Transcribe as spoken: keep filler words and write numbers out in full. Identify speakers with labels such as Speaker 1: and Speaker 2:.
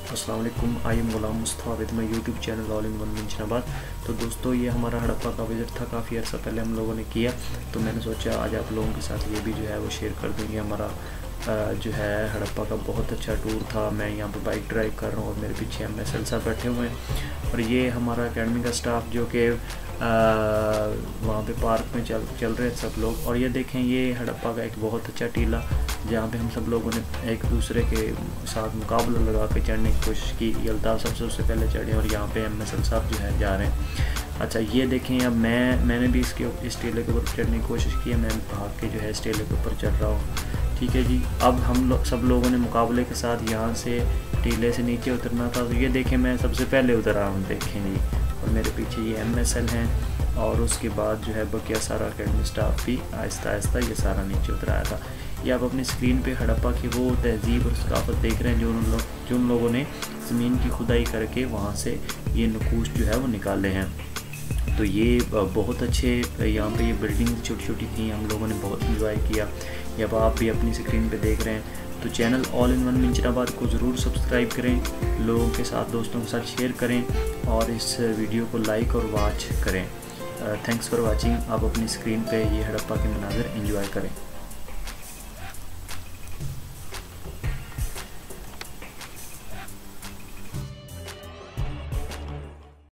Speaker 1: अस्सलाम वालेकुम, I am Ghulam Mustafa with my YouTube channel all in one Minchinabad. तो दोस्तों, ये हमारा हड़प्पा का विज़िट था, काफ़ी अर्सा पहले हम लोगों ने किया। तो मैंने सोचा आज आप लोगों के साथ ये भी जो है वो शेयर कर देंगे। हमारा जो है हड़प्पा का बहुत अच्छा टूर था। मैं यहाँ पर बाइक ड्राइव कर रहा हूँ और मेरे पीछे एम एस एल साहब बैठे हुए हैं और ये हमारा अकेडमी का स्टाफ जो कि वहाँ पे पार्क में चल चल रहे सब लोग। और ये देखें, ये हड़प्पा का एक बहुत अच्छा टीला जहाँ पे हम सब लोगों ने एक दूसरे के साथ मुकाबला लगा के चढ़ने की कोशिश की। ये अल्ताफ़ सबसे उससे पहले चढ़े और यहाँ पे एम एस एल साहब जो है जा रहे हैं। अच्छा, ये देखें, अब मैं मैंने भी इसके इस टीले के ऊपर चढ़ने की कोशिश की है। मैं भाग के जो है इस टीले के ऊपर चढ़ रहा हूँ। ठीक है जी। अब हम लोग सब लोगों ने मुकाबले के साथ यहाँ से टीले से नीचे उतरना था। तो ये देखें, मैं सबसे पहले उतरा हूँ, देखें जी। और मेरे पीछे ये एम एस एल हैं और उसके बाद जो है बकिया सारा अकेडमी स्टाफ भी आहिस्ता आहिस्ता ये सारा नीचे उतराया था। ये आप अपनी स्क्रीन पे हड़प्पा की वो तहज़ीब और सकाफ़त देख रहे हैं जो उन लोग जो उन लोगों ने ज़मीन की खुदाई करके वहाँ से ये नकूश जो है वो निकाले हैं। तो ये बहुत अच्छे, यहाँ पे ये बिल्डिंग छोटी छोटी थी, हम लोगों ने बहुत इंजॉय किया। ये अब आप भी अपनी स्क्रीन पे देख रहे हैं। तो channel all in one Minchinabad को ज़रूर सब्सक्राइब करें, लोगों के साथ, दोस्तों के साथ शेयर करें और इस वीडियो को लाइक और वॉच करें। Thanks for watching. आप अपनी स्क्रीन पे ये हड़प्पा के मनाज़र एंजॉय करें।